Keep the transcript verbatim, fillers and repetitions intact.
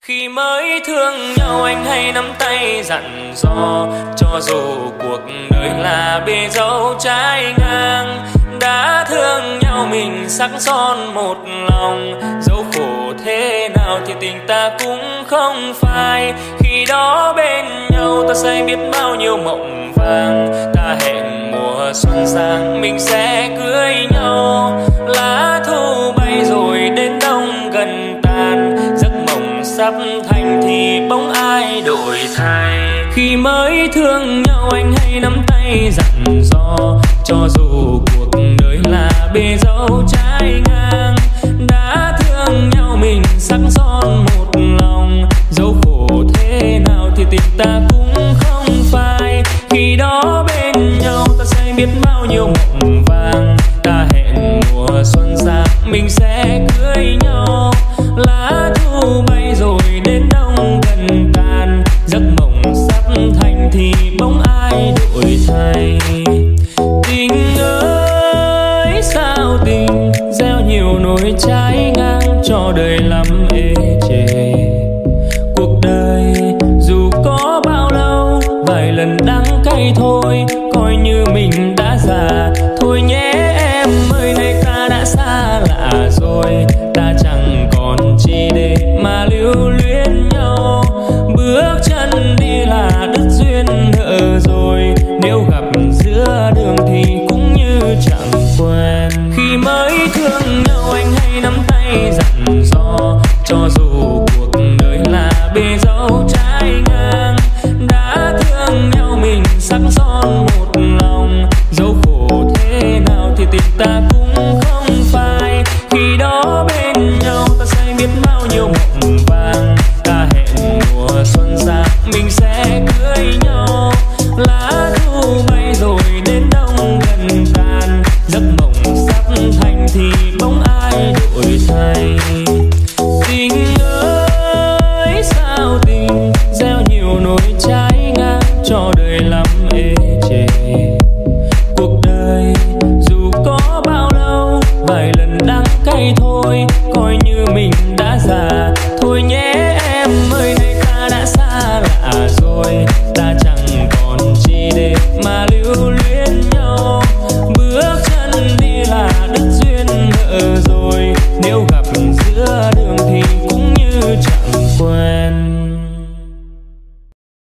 Khi mới thương nhau anh hay nắm tay dặn dò, cho dù cuộc đời là bề dâu trái ngang. Đã thương nhau mình sắc son một lòng, dẫu khổ thế nào thì tình ta cũng không phai. Khi đó bên nhau ta say biết bao nhiêu mộng vàng, ta hẹn mùa xuân sang mình sẽ cưới nhau. Lá thu bay rồi đến đông gần tàn, giấc mộng sắp thành thì bóng ai đổi thay. Khi mới thương nhau anh hay nắm tay dặn dò, cho dù cuộc đời là bề dâu trái ngang. Đã thương nhau mình sắc son một lòng, dẫu khổ thế nào thì tình ta cũng không phai. Khi đó bên nhau ta say biết bao nhiêu mộng vàng, ta hẹn mùa xuân sang mình sẽ cưới nhau. Lá thu bay rồi đến đông gần tàn, giấc mộng sắp thành thì bóng ai đổi thay. Tình ơi sao tình gieo nhiều nỗi trái ngang, cho đời lắm ê chề. Cuộc đời dù có bao lâu vài lần đắng cay thôi, coi như mình đã già thôi nhé em ơi. Nay ta đã xa lạ rồi, ta chẳng còn chi để mà lưu